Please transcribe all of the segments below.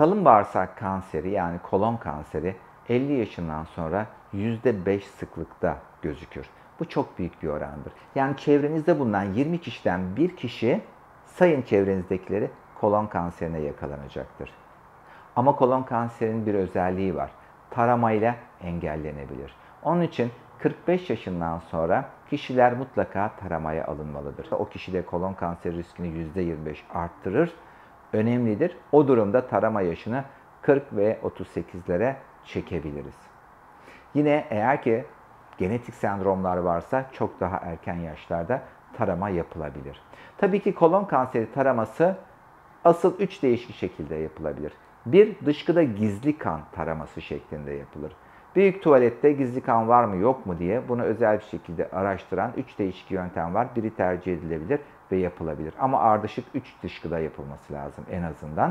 Kalın bağırsak kanseri yani kolon kanseri 50 yaşından sonra %5 sıklıkta gözükür. Bu çok büyük bir orandır. Yani çevrenizde bulunan 20 kişiden bir kişi sayın çevrenizdekileri kolon kanserine yakalanacaktır. Ama kolon kanserinin bir özelliği var. Taramayla engellenebilir. Onun için 45 yaşından sonra kişiler mutlaka taramaya alınmalıdır. O kişide kolon kanseri riskini %25 arttırır. Önemlidir. O durumda tarama yaşını 40 ve 38'lere çekebiliriz. Yine eğer ki genetik sendromlar varsa çok daha erken yaşlarda tarama yapılabilir. Tabii ki kolon kanseri taraması asıl 3 değişik şekilde yapılabilir. Bir, dışkıda gizli kan taraması şeklinde yapılır. Büyük tuvalette gizli kan var mı yok mu diye bunu özel bir şekilde araştıran 3 değişik yöntem var. Biri tercih edilebilir ve yapılabilir. Ama ardışık 3 dışkıda yapılması lazım en azından.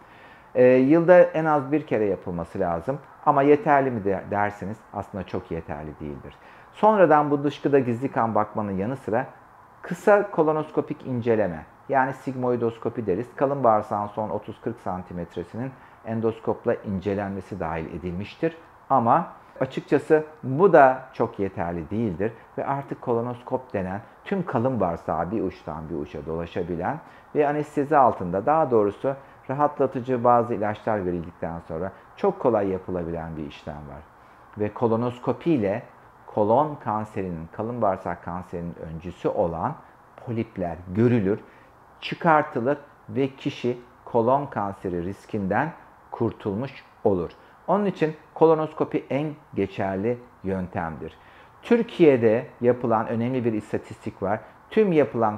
Yılda en az bir kere yapılması lazım. Ama yeterli mi derseniz aslında çok yeterli değildir. Sonradan bu dışkıda gizli kan bakmanın yanı sıra kısa kolonoskopik inceleme yani sigmoidoskopi deriz. Kalın bağırsağın son 30-40 santimetresinin endoskopla incelenmesi dahil edilmiştir. Ama açıkçası bu da çok yeterli değildir ve artık kolonoskop denen tüm kalın bağırsağı bir uçtan bir uça dolaşabilen ve anestezi altında daha doğrusu rahatlatıcı bazı ilaçlar verildikten sonra çok kolay yapılabilen bir işlem var. Ve kolonoskopi ile kolon kanserinin, kalın bağırsak kanserinin öncüsü olan polipler görülür, çıkartılır ve kişi kolon kanseri riskinden kurtulmuş olur. Onun için kolonoskopi en geçerli yöntemdir. Türkiye'de yapılan önemli bir istatistik var. Tüm yapılan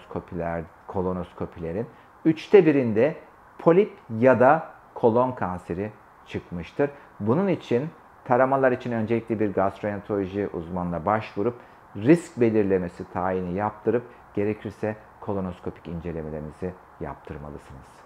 kolonoskopilerin 1/3'inde polip ya da kolon kanseri çıkmıştır. Bunun için taramalar için öncelikle bir gastroenteroloji uzmanına başvurup risk belirlemesi tayini yaptırıp gerekirse kolonoskopik incelemelerinizi yaptırmalısınız.